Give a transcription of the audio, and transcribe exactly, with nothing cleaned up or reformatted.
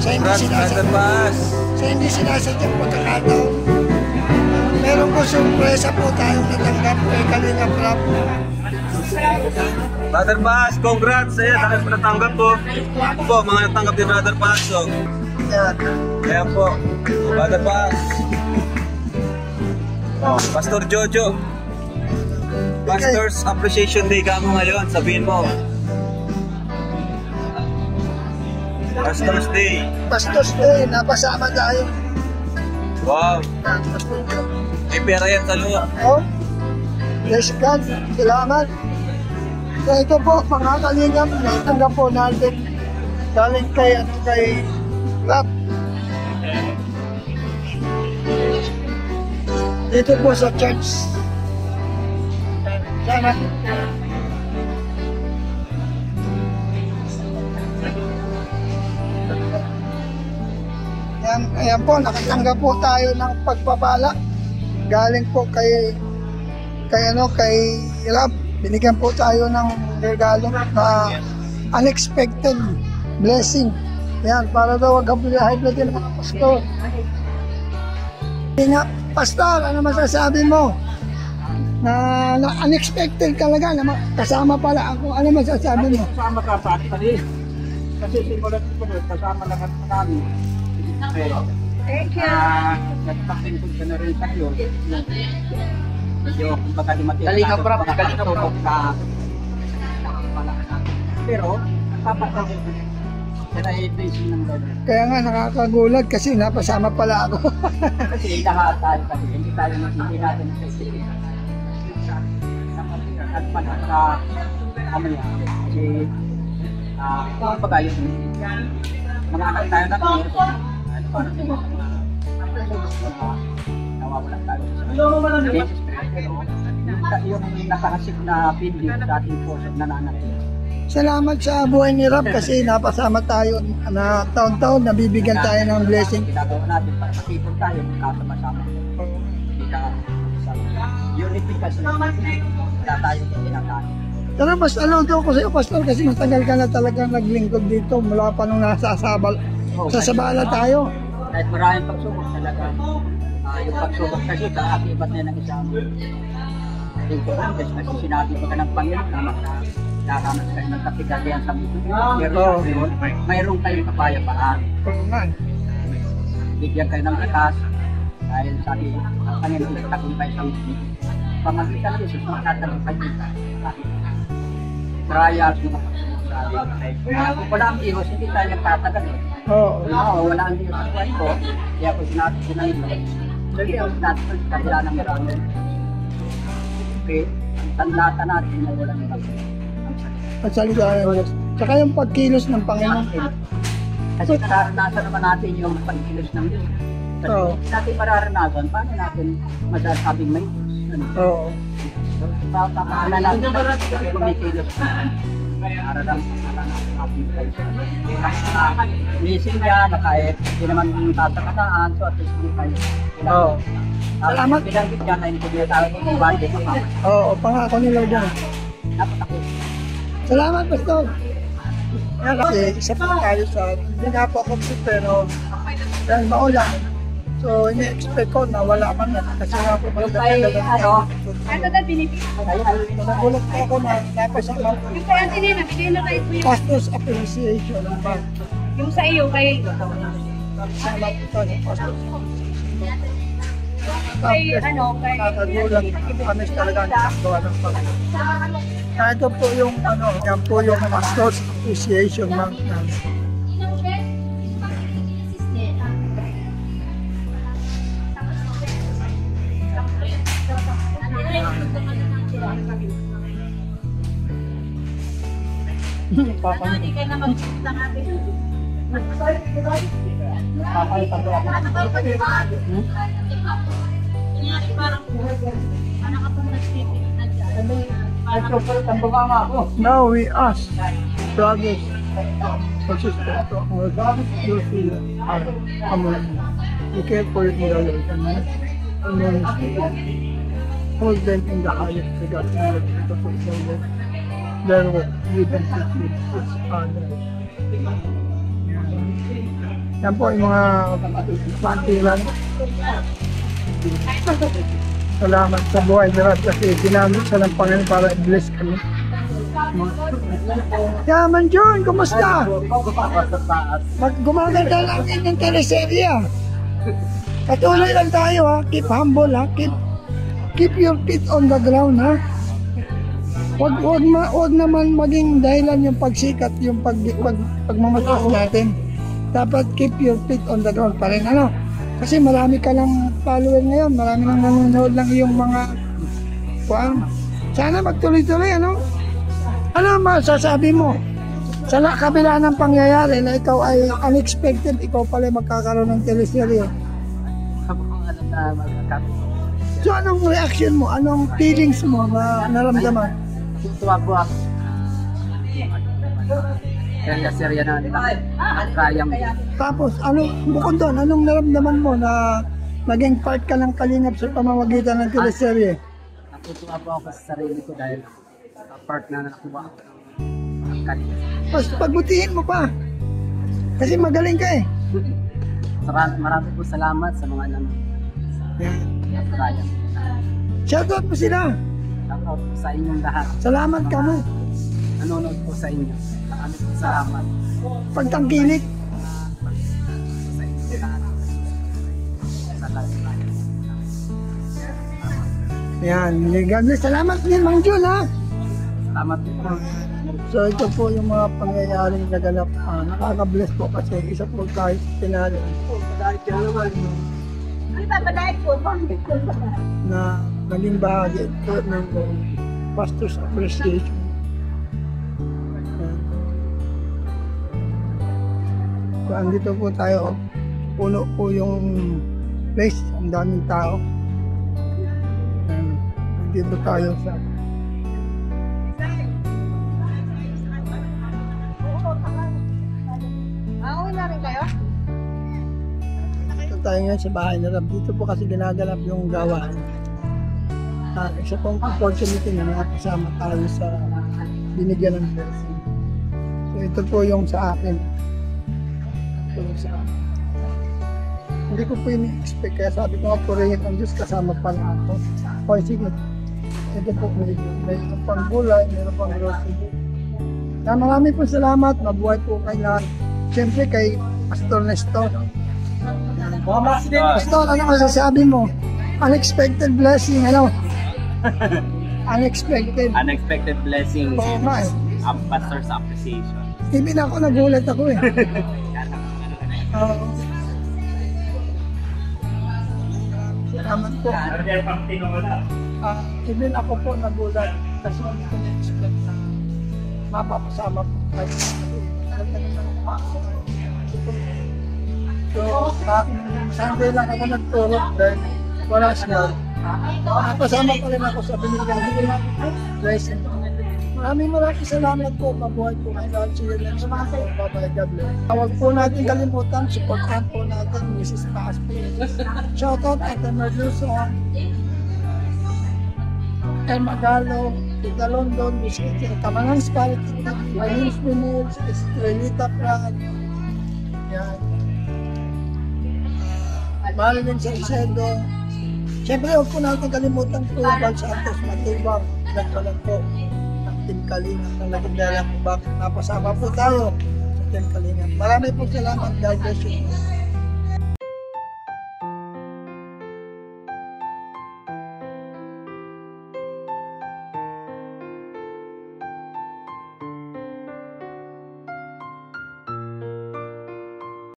Sa hindi Congrats, Brother sinasadyang, Bass. sa hindi sinasadyang pagkakataon. Meron po sorpresa po tayong natanggap kay Kalinga Prab. Brother Bass, congrats sa'yo. Dahil po natanggap po. Ito po, mga natanggap ni Brother Bass. So, Yan. ayan po. Brother Bass. Oh, Pastor Jojo. Pastor's Appreciation Day ka mo ngayon. Sabihin mo. Pastor's Day. Pastor's Day, napasama tayo. Wow. May pera yan sa loob. Oh, bless God, salamat. So ito po, mga kalingap, natanggap po natin galing kay, ano, kay Rap. Dito po sa church. Sana. Yan, ayan po, nakatanggap po tayo ng pagpapala. Galing po kay kay ano kay Rab. Binigyan po tayo ng regalo na unexpected blessing. Yan, para daw wag high blood din mga pastor. Nga, pastor, ano masasabi mo? Na, na unexpected talaga, na kasama pala ako. Ano masasabi mo? Kasama ka sa akin. Kasi simulat ko doon, kasama lahat na namin. Thank you. Nagpakingkod ka na rin sa iyo. Medyo kumbaga limatin. Kalinga Prab, Kalinga Prab. Pero, napapakingkod ko. Yan ay blessing ng Lord. Kaya nga nakakagulat kasi napasama pala ako. Kasi lahat tayo kasi, hindi tayo hindi natin sa isipin. At panahon sa kamaya. Kasi, ah, kumbaga yung mga anak tayo na ano pa rin yung nawawala tayo sa Jesus Christ. Yung nakakasip na video sa ating puso na nanatili. Salamat sa buhay ni Rab kasi napasama tayo na taon-taon, nabibigyan tayo ng blessing. Ginagawa natin para makipon tayo, kasama-sama. Hindi ka sa unity kasi wala tayo tinatay. Pero mas saludo ko sa iyo, pastor, kasi matagal ka na talagang naglingkod dito mula pa nung nasa Sabal, sa Sabala tayo. Kahit maraming pagsubok talaga. Uh, yung pagsubok kasi kaakibat na ng isang lingkuran. Kasi sinabi ko ka ng Panginoon na nakakamas kayo ng katigalian sa mundo. Pero Oo. mayroon kayong kapayapaan. Oo nga. Bigyan kayo ng lakas dahil sabi ang Panginoon ay tagumpay sa mundo. Pamagitan ng Jesus, makatagumpay kita. Trials, mga pagsubok sa atin. Kung wala ang Diyos, hindi tayo nagtatagal eh. Oo. Oo, wala ang Diyos sa buhay ko. Kaya ako sinabi ko na ito. Hindi ako sinabi ko sa kabila ng marami. Okay, ang tandata natin na walang marami. At salita ng Diyos. Tsaka yung pagkilos ng Panginoon. Kasi nararanasan naman natin yung pagkilos ng Diyos. Kasi Oo. hindi natin mararanasan, paano natin masasabing may Diyos? Ano? Oo. Papaala natin sa kumikilos para lang sa ating place. Missing niya na kahit hindi naman tatakataan, so at least hindi tayo. Oo. Salamat. Binanggit niya na hindi tayo kung bakit kapapit. Oo, pangako ni Lord yan. Napatakot. Salamat, pastor. Yan kasi isa pa tayo sa hindi nga po ako pero dahil maulan. So, ini-expect ko na wala man yan. Kasi nga po Yung kay, ano, Ano na binibigyan? nagulat po ako na napasama ko. Yung kaya din na, bigay na tayo po yung, Pastor's Appreciation. yung sa iyo, kay, Salamat po tayo, Pastor's kay, ano, kay, Nakakagulat. Honest talaga ang nakagawa ng Panginoon. Ah, ito po yung, ano, yan po yung Pastor's Appreciation Month namin. hindi ka na mag-isip ng ating. papalitan ko ako. Ano ba pa diba? Kunyari parang, ano ka pong nag-sipin na dyan? Ay, so, ang bunganga ako. Now we ask brothers and sisters to our God, you feel our among you care for your Lord and then hold them in the highest regard in the because of their work. Their work, we benefit with each other. Yan po yung mga pantilan. Salamat sa buhay ni Rab kasi ginamit siya ng Panginoon para i-bless kami. Yaman John, kumusta? Mag gumaganda lang din ng teleserye. Patuloy lang tayo ha, keep humble ha, keep keep your feet on the ground ha. Wag wag, ma, wag naman maging dahilan yung pagsikat, yung pag, pag pagmamatas natin. Dapat keep your feet on the ground pa rin ano. Kasi marami ka lang follower ngayon, marami nang nanonood lang yung mga kuan. Sana magtuloy-tuloy ano. Ano masasabi mo? Sa kabila ng pangyayari na ikaw ay unexpected, ikaw pala magkakaroon ng teleserye. So anong reaction mo? Anong feelings mo na naramdaman? Tuwa po ako. Kaya serya na kaya mo. Tapos ano, bukod doon, anong naramdaman mo na naging part ka ng Kalingap sa pamamagitan ng teleserye? Natutuwa po ako sa sarili ko dahil part na nakuha ako ng Kalingap. Tapos pagbutihin mo pa. Kasi magaling ka eh. Marami, marami po salamat sa mga nang kaya. Shoutout mo sila. Ako po sa inyong lahat. Salamat ka mo. Nanonood po sa inyo. Marami po salamat. Pagtangkilik. Sa inyong lahat. Sa lahat. Yan. God bless. Salamat din, Mang Jun ha. Salamat po. So ito po yung mga pangyayaring naganap. Ah, nakaka-bless po kasi isa po kahit pinali. Dahil ka naman na naging bahagi po ng Pastor's Appreciation. Yan. So andito po tayo. Puno po yung place. Ang daming tao. Yan. Andito tayo sa tayo ngayon sa bahay na Rab. Dito po kasi ginaganap yung gawain. Uh, isa pong opportunity na nakasama tayo sa binigyan ng blessing. So ito po yung sa akin. Ito yung sa akin. Hindi ko po ini-expect kaya sabi ko nga purihin ang Diyos kasama pa na ako. O sige. Ito po may, may pang gulay, may pang grocery. Na marami po salamat. Mabuhay po kay lahat. Siyempre kay Pastor Nestor. Pastor, ano masasabi mo? Unexpected blessing, ano? Unexpected. Unexpected blessings. Oo nga eh. Ang pastor's appreciation. Even ako, nagulat ako eh. Uh, salamat po. Uh, even ako po nagulat kasi hindi ko na-expect na mapapasama po kayo. So, uh, Sunday lang ako nagtulog dahil wala siya. Napasama pa rin ako sa binigyan ng blessing. Maraming maraming salamat po. Mabuhay po kayo lahat. See you next month. Bye-bye. God bless. Huwag po natin kalimutan. Supportan po natin Missus Paspi. Shoutout at Merluson. El Magalo. Tita London. Missus Kamanang Spality. Manis Minutes. Estrelita Pratt. Yan. Marilyn Salcedo. Siyempre, huwag po natin kalimutan po Val Santos Matubang. Nagpalan po ng Team Kalingap na naging dalang kung bakit napasama po tayo sa Team Kalingap. Marami po salamat. God bless you.